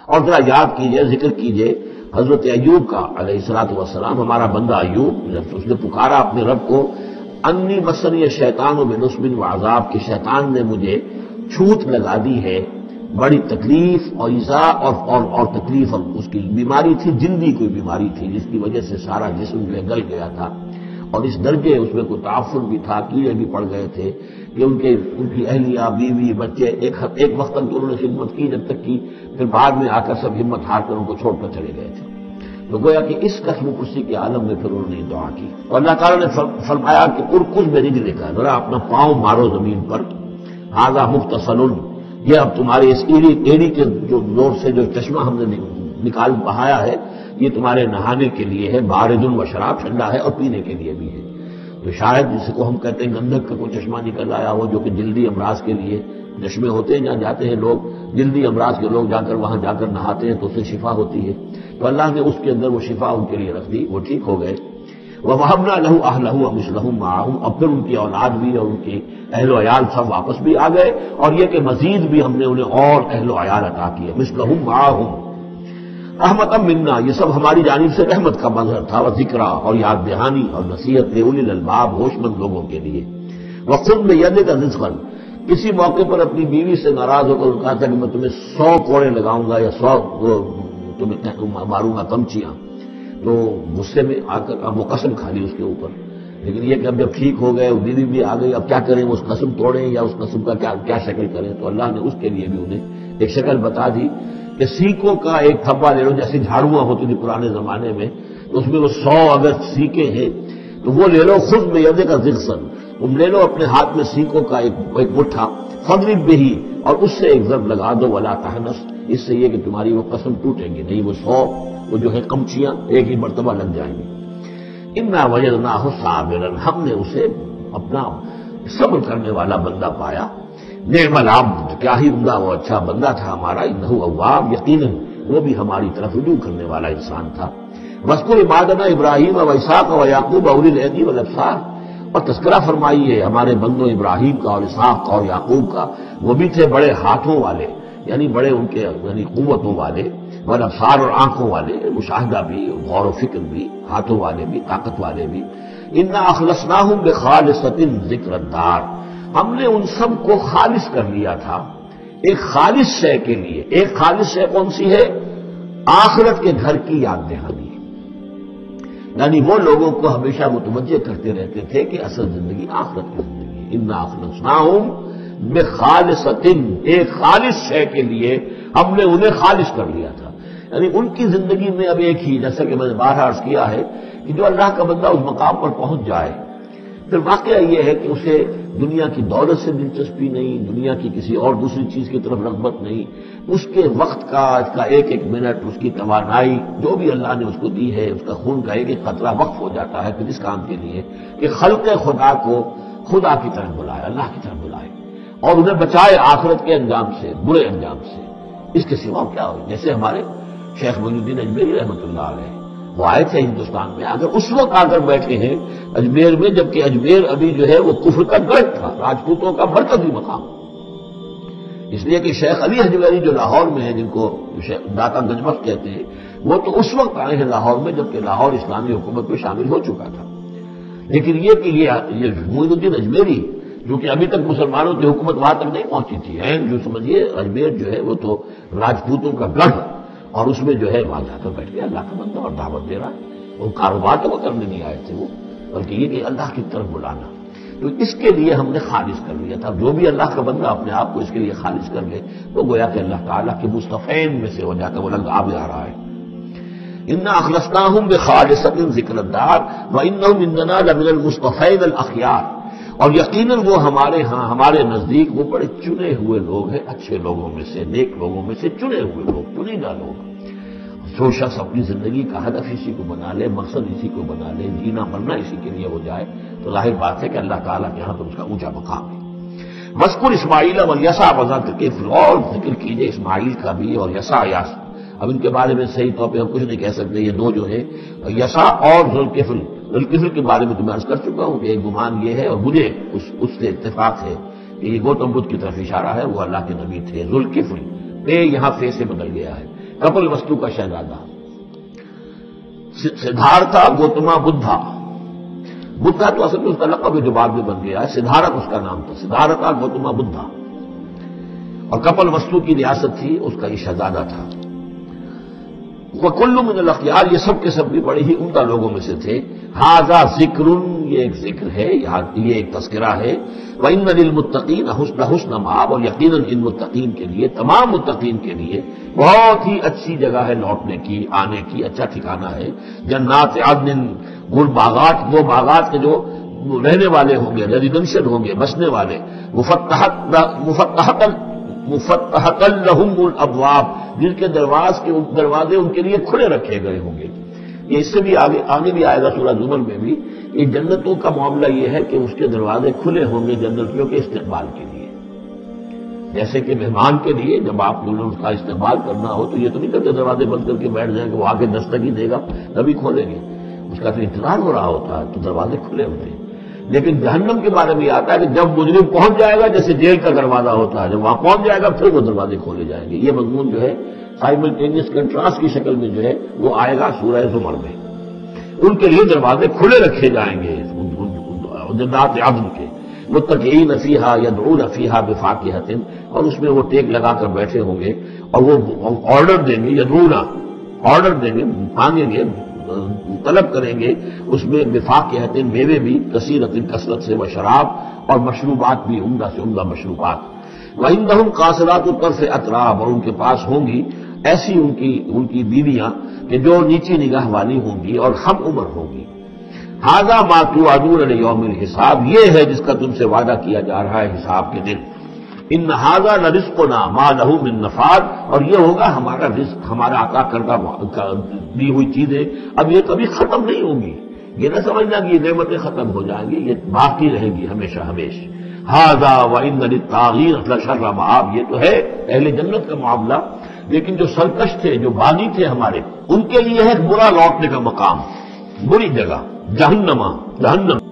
اور ذرا یاد کیجئے، ذکر کیجئے حضرت ایوب کا علیہ الصلوۃ والسلام، ہمارا بندہ ایوب، جب اس نے پکارا اپنے رب کو، انی مسنی الشیطان بنصب وعذاب، کہ شیطان نے مجھے چھوت لگا دی ہے، بڑی تکلیف اور ایذا اور تکلیف، اور اس کی بیماری تھی، جلدی کوئی بیماری تھی جس کی وجہ سے سارا جسم جو ہے گل گیا تھا، اور اس درجے اس میں کوئی تعفن بھی تھا، کیڑے بھی پڑ گئے تھے کہ ان کی اہلیہ، بیوی، بچے ایک وقت تک انہوں نے خدمت کی، جب تک کی پھر بعد میں آ کر سب ہمت ہار کر ان کو چھوڑ کر چلے گئے تھے۔ تو گویا کہ اس قسم کرسی کے عالم میں پھر انہوں نے دعا کی، اور اللہ تعالیٰ نے فرمایا کہ ارکض برجلک، ذرا اپنا پاؤں مارو زمین پر، ھذا مغتسل، یہ اب تمہارے اس ایڑی کے جو زور سے جو چشمہ ہم نے نکال بہایا ہے، یہ تمہارے نہانے کے لیے ہے، بارد و شراب، ٹھنڈا ہے اور پینے کے لیے بھی ہے۔ تو شاید جس کو ہم کہتے ہیں گندک کا کوئی چشمہ نکل آیا ہو، جو کہ جلدی امراض کے لیے چشمے ہوتے ہیں، جہاں جاتے ہیں لوگ جلدی امراض کے لوگ جا کر وہاں جا کر نہاتے ہیں تو اس سے شفا ہوتی ہے، تو اللہ نے اس کے اندر وہ شفا ان کے لیے رکھ دی، وہ ٹھیک ہو گئے۔ وَوَهَبْنَا لَهُ أَهْلَهُ وَمِثْلَهُم مَّعَهُمْ، اب پھر ان کی اولاد بھی اور ان کے اہل و عیال سب واپس بھی آ گئے، اور یہ کہ مزید بھی ہم نے انہیں اور اہل و عیال عطا کیے، مِثْلَهُم مَّعَهُمْ رحمتاً منا، یہ سب ہماری جانب سے رحمت کا مظہر تھا، و ذکرا، اور یاد دہانی اور نصیحت لأولی الالباب، ہوش مند لوگوں کے لیے۔ وَخُذْ بِيَدِكَ رِزْقًا، کسی موقع پر اپنی بیوی سے ناراض ہو کر کہا تھا کہ میں تمہیں 100 کوڑے لگاؤں گا یا 100 تمہیں ماروں گا کمچیاں، تو غصے میں آ کر اب وہ قسم کھا لی اس کے اوپر، لیکن یہ کہ اب جب ٹھیک ہو گئے، بیوی بھی آ گئی، اب کیا کریں، اس قسم توڑیں یا اس قسم کا کیا شکل کریں، تو اللہ نے اس کے لیے بھی انہیں ایک شکل بتا دی کہ سیکوں کا ایک تھبا لے لو، جیسے جھاڑواں ہوتی تھی پرانے زمانے میں، تو اس میں وہ 100 اگر سیکے ہیں تو وہ لے لو، خود میں یدے کا ذکسن، تم لے لو اپنے ہاتھ میں سیکوں کا ایک مٹھا، فضرب بہی، اور اس سے ایک ضرب لگا دو، ولا تحنس، اس سے یہ کہ تمہاری وہ قسم ٹوٹیں گی نہیں، وہ 100 وہ جو ہے کمچیاں ایک ہی مرتبہ لگ جائیں گی۔ انا وجدناہ صابرا، ہم نے اسے اپنا صبر کرنے والا بندہ پایا، نعم العبد، کیا ہی عمدہ وہ اچھا بندہ تھا ہمارا، انہ اواب، یقیناً وہ بھی ہماری طرف رجوع کرنے والا انسان تھا۔ واذکر عبادنا ابراہیم و اسحاق و یعقوب اولی الایدی والابصار، اور تذکرہ فرمائیے ہمارے بندوں ابراہیم کا اور اسحاق کا اور یعقوب کا، وہ بھی تھے بڑے ہاتھوں والے، یعنی بڑے ان کے یعنی قوتوں والے، والابصار، اور آنکھوں والے، مشاہدہ بھی، غور و فکر بھی، ہاتھوں والے بھی، طاقت والے بھی۔ انا اخلصناہم بخالصۃ ذکر الدار، ہم نے ان سب کو خالص کر لیا تھا ایک خالص شے کے لیے۔ ایک خالص شے کون سی ہے؟ آخرت کے گھر کی یاد دہانی، یعنی وہ لوگوں کو ہمیشہ متوجہ کرتے رہتے تھے کہ اصل زندگی آخرت کی زندگی ہے۔ انا اخلصناہم بخالصۃ، ایک خالص شے کے لیے ہم نے انہیں خالص کر لیا تھا، یعنی ان کی زندگی میں اب ایک ہی، جیسا کہ میں نے بارہا عرض کیا ہے کہ جو اللہ کا بندہ اس مقام پر پہنچ جائے، پھر واقعہ یہ ہے کہ اسے دنیا کی دولت سے دلچسپی نہیں، دنیا کی کسی اور دوسری چیز کی طرف رغبت نہیں، اس کے وقت کا، اس کا ایک ایک منٹ، اس کی توانائی جو بھی اللہ نے اس کو دی ہے، اس کا خون کا ایک ایک قطرہ وقف ہو جاتا ہے پھر اس کام کے لیے کہ خلق خدا کو خدا کی طرف بلائے، اللہ کی طرف بلائے، اور انہیں بچائے آخرت کے انجام سے، برے انجام سے۔ اس کے سوا کیا ہو؟ جیسے ہمارے شیخ معین الدین اجمیری رحمۃ اللہ علیہ، وہ آئے تھے ہندوستان میں، اگر اس وقت آ کر بیٹھے ہیں اجمیر میں، جبکہ اجمیر ابھی جو ہے وہ کفر کا گڑھ تھا، راجپوتوں کا مرکزی مقام، اس لیے کہ شیخ علی حجویری جو لاہور میں ہیں، جن کو داتا گنجبخت کہتے ہیں، وہ تو اس وقت آئے ہیں لاہور میں جبکہ لاہور اسلامی حکومت میں شامل ہو چکا تھا، لیکن یہ کہ یہ معین الدین اجمیری جو کہ ابھی تک مسلمانوں کی حکومت وہاں تک نہیں پہنچی تھی، جو سمجھیے اجمیر جو ہے وہ تو راجپوتوں کا گڑھ، اور اس میں جو ہے وہاں جا کر بیٹھ گیا اللہ کا بندہ اور دعوت دے رہا ہے، وہ کاروبار تو وہ کرنے نہیں آئے تھے وہ، بلکہ یہ کہ اللہ کی طرف بلانا، تو اس کے لیے ہم نے خالص کر لیا تھا۔ جو بھی اللہ کا بندہ اپنے آپ کو اس کے لیے خالص کر لے تو گویا کہ اللہ تعالیٰ کے مصطفین میں سے ہو جاتا، وہ لفظ آ رہا ہے، انا اخلصناہم بخالصۃ ذکر الدار وانہم عندنا لمن المصطفین الاخیار، اور یقیناً وہ ہمارے ہاں، ہمارے نزدیک وہ بڑے چنے ہوئے لوگ ہیں، اچھے لوگوں میں سے، نیک لوگوں میں سے چنے ہوئے لوگ، چنیدہ لوگ۔ جو شخص اپنی زندگی کا ہدف اسی کو بنا لے، مقصد اسی کو بنا لے، جینا مرنا اسی کے لیے ہو جائے، تو ظاہر بات ہے کہ اللہ تعالیٰ کے یہاں پر اس کا اونچا مقام ہے۔ مذکر اسماعیل والیسع وذکر کفل، اور ذکر کیجئے اسماعیل کا بھی اور یسع، اب ان کے بارے میں صحیح طور پہ ہم کچھ نہیں کہہ سکتے، یہ دو جو ہیں یسع اور ذوالکفل، ذوالکفل کے بارے میں تو میں عرض کر چکا ہوں کہ ایک گمان یہ ہے، اور مجھے اس سے اتفاق ہے کہ یہ گوتم بدھ کی طرف اشارہ ہے، وہ اللہ کے نبی تھے۔ ذوالکفل پہ یہاں فے سے بدل گیا ہے، کپل وستو کا شہزادہ، سدھارتھا گوتما بدھا، بدھا تو اصل میں اس کا لقب ہے جو بعد میں بن گیا ہے، سدھارتھ اس کا نام تھا، سدھارتھا گوتما بدھا، اور کپل وستو کی ریاست تھی، اس کا یہ شہزادہ تھا۔ وَكُلُّ مِنَ الْأَخْيَارِ، یہ سب کے سب بھی بڑے ہی عمدہ لوگوں میں سے تھے۔ ھذا ذکر، یہ ایک ذکر ہے، یہ ایک تذکرہ ہے۔ وَإِنَّ لِلْمُتَّقِينَ حُسْنَ مآب، اور یقیناً ان متقین کے لیے، تمام متقین کے لیے بہت ہی اچھی جگہ ہے لوٹنے کی، آنے کی، اچھا ٹھکانہ ہے۔ جنات عدن، گل باغات، وہ باغات کے جو رہنے والے ہوں گے، ریزیڈنشل ہوں گے، بسنے والے، مفتحۃ لہم الابواب، جن کے دروازے ان کے لیے کھلے رکھے گئے ہوں گے۔ یہ اس سے بھی آگے بھی آئے گا سورہ زمر میں بھی، کہ جنتوں کا معاملہ یہ ہے کہ اس کے دروازے کھلے ہوں گے جنتیوں کے استقبال کے لیے۔ جیسے کہ مہمان کے لیے جب آپ نے اس کا استقبال کرنا ہو تو یہ تو نہیں کرتے دروازے بند کر کے بیٹھ جائیں کہ وہ آ کے دستک ہی دے گا تبھی کھولیں گے، اس کا تو انتظار ہو رہا ہوتا ہے، تو دروازے کھلے ہوتے ہیں۔ لیکن جہنم کے بارے میں یہ آتا ہے کہ جب مجرم پہنچ جائے گا، جیسے جیل کا دروازہ ہوتا ہے، جب وہاں پہنچ جائے گا پھر وہ دروازے کھولے جائیں گے۔ یہ مضمون جو ہے سائملٹینیس کنٹراسٹ کی شکل میں جو ہے وہ آئے گا سورہ زمر میں۔ ان کے لیے دروازے کھلے رکھے جائیں گے جنات عدن کے، متکئین فیہا یدعون فیہا بفاکہۃ، اور اس میں وہ ٹیک لگا کر بیٹھے ہوں گے اور وہ آرڈر دیں گے، یدعون آرڈر دیں گے، مانگیں گے، طلب کریں گے اس میں بفاکہۃ، میوے بھی، کثیرۃ کثرت سے، و شراب، اور مشروبات بھی، عمدہ سے عمدہ مشروبات۔ وعندہم قاصرات الطرف اتراب، اور ان کے پاس ہوں گی ایسی ان کی بیویاں کہ جو نیچی نگاہ والی ہوں گی اور ہم عمر ہوں گی۔ ھذا ما توعدون لیوم الحساب، یہ ہے جس کا تم سے وعدہ کیا جا رہا ہے حساب کے دن۔ ان ھذا لرزقنا ما لہ من نفاد، اور یہ ہوگا ہمارا رزق، ہمارا عطا کردہ دی ہوئی چیزیں اب یہ کبھی ختم نہیں ہوں گی۔ یہ نہ سمجھنا کہ یہ نعمتیں ختم ہو جائیں گی، یہ باقی رہیں گی ہمیشہ ہمیشہ۔ ھذا وان للطاغین لشر مآب، یہ تو ہے اہل جنت کا معاملہ، لیکن جو سرکش تھے، جو باغی تھے ہمارے، ان کے لیے ہے برا لوٹنے کا مقام، بری جگہ، جہنم۔